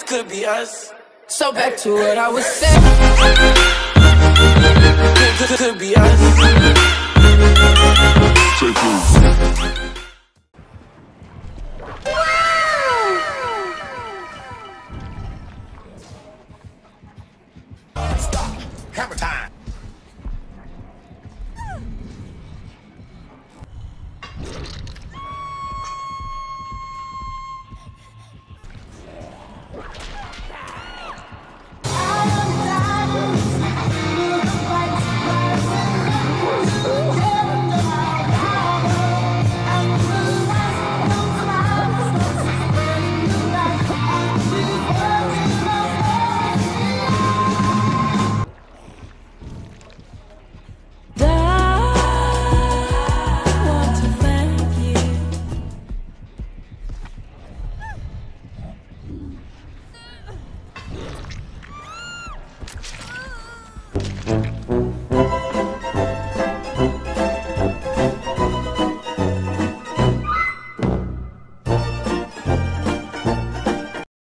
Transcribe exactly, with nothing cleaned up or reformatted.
this could be us. So back to what I was saying. Could, could, could be us. Stop. Hammer time.